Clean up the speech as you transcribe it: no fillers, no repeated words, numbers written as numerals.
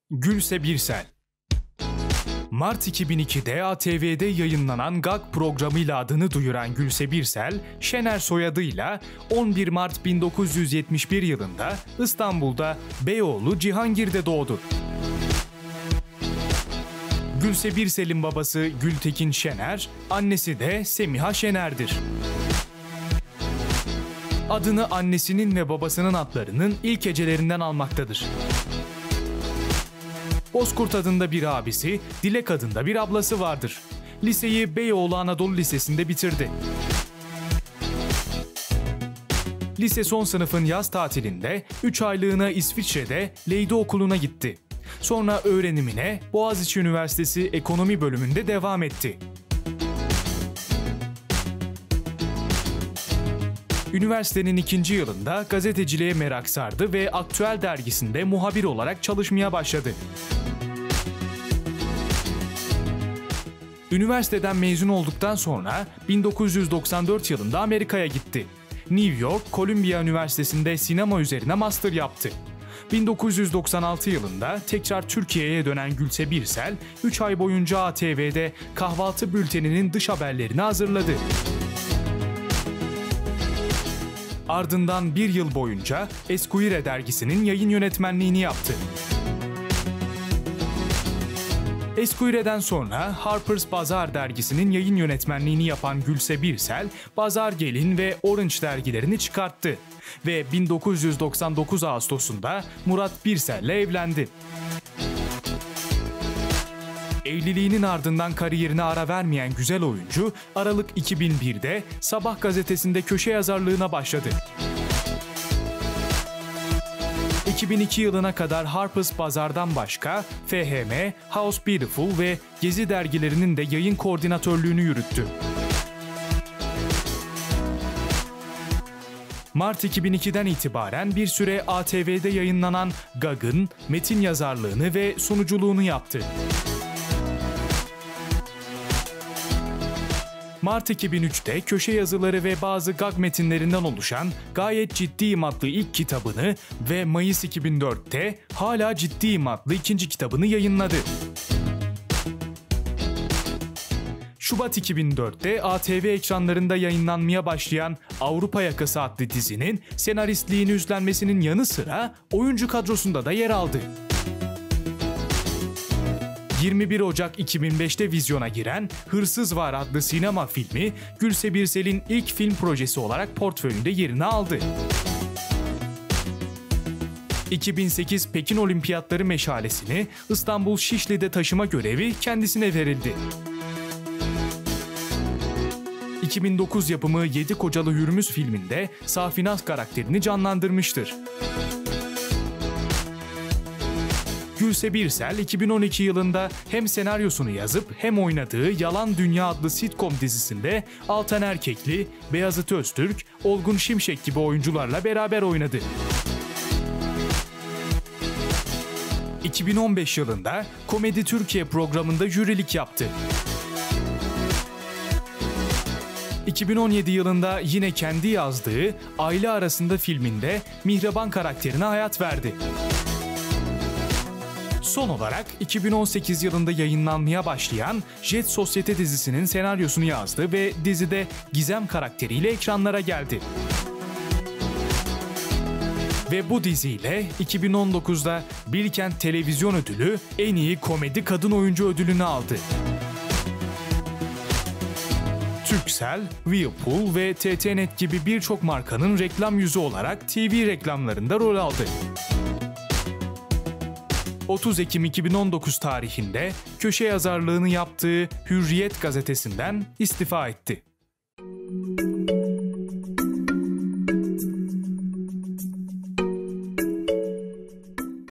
Gülse Birsel. Mart 2002'de ATV'de yayınlanan GAG programıyla adını duyuran Gülse Birsel, Şener soyadıyla 11 Mart 1971 yılında İstanbul'da Beyoğlu Cihangir'de doğdu. Gülse Birsel'in babası Gültekin Şener, annesi de Semiha Şener'dir. Adını annesinin ve babasının adlarının ilk hecelerinden almaktadır. Bozkurt adında bir abisi, Dilek adında bir ablası vardır. Liseyi Beyoğlu Anadolu Lisesi'nde bitirdi. Lise son sınıfın yaz tatilinde 3 aylığına İsviçre'de Leydi Okulu'na gitti. Sonra öğrenimine Boğaziçi Üniversitesi Ekonomi bölümünde devam etti. Üniversitenin 2. yılında gazeteciliğe merak sardı ve Aktüel dergisinde muhabir olarak çalışmaya başladı. Üniversiteden mezun olduktan sonra 1994 yılında Amerika'ya gitti. New York, Columbia Üniversitesi'nde sinema üzerine master yaptı. 1996 yılında tekrar Türkiye'ye dönen Gülse Birsel, 3 ay boyunca ATV'de kahvaltı bülteninin dış haberlerini hazırladı. Ardından 1 yıl boyunca Esquire dergisinin yayın yönetmenliğini yaptı. Esquire'den sonra Harper's Bazaar dergisinin yayın yönetmenliğini yapan Gülse Birsel, Bazar Gelin ve Orange dergilerini çıkarttı ve 1999 Ağustos'unda Murat Birsel'le evlendi. Evliliğinin ardından kariyerine ara vermeyen güzel oyuncu, Aralık 2001'de Sabah gazetesinde köşe yazarlığına başladı. 2002 yılına kadar Harper's Bazaar'dan başka FHM, House Beautiful ve Gezi dergilerinin de yayın koordinatörlüğünü yürüttü. Mart 2002'den itibaren bir süre ATV'de yayınlanan GAG'ın metin yazarlığını ve sunuculuğunu yaptı. Mart 2003'te köşe yazıları ve bazı GAG metinlerinden oluşan Gayet Ciddiyim adlı ilk kitabını ve Mayıs 2004'te Hala Ciddiyim adlı ikinci kitabını yayınladı. Şubat 2004'te ATV ekranlarında yayınlanmaya başlayan Avrupa Yakası adlı dizinin senaristliğini üstlenmesinin yanı sıra oyuncu kadrosunda da yer aldı. 21 Ocak 2005'te vizyona giren Hırsız Var adlı sinema filmi, Gülse Birsel'in ilk film projesi olarak portföyünde yerini aldı. 2008 Pekin Olimpiyatları meşalesini İstanbul Şişli'de taşıma görevi kendisine verildi. 2009 yapımı Yedi Kocalı Hürmüz filminde Safinaz karakterini canlandırmıştır. Gülse Birsel 2012 yılında hem senaryosunu yazıp hem oynadığı Yalan Dünya adlı sitcom dizisinde Altan Erkekli, Beyazıt Öztürk, Olgun Şimşek gibi oyuncularla beraber oynadı. 2015 yılında Komedi Türkiye programında jürilik yaptı. 2017 yılında yine kendi yazdığı Aile Arasında filminde Mihraban karakterine hayat verdi. Son olarak 2018 yılında yayınlanmaya başlayan Jet Sosyete dizisinin senaryosunu yazdı ve dizide Gizem karakteriyle ekranlara geldi. Ve bu diziyle 2019'da Bilkent Televizyon Ödülü en iyi komedi kadın oyuncu ödülünü aldı. Turkcell, Whirlpool ve TTNet gibi birçok markanın reklam yüzü olarak TV reklamlarında rol aldı. 30 Ekim 2019 tarihinde köşe yazarlığını yaptığı Hürriyet gazetesinden istifa etti.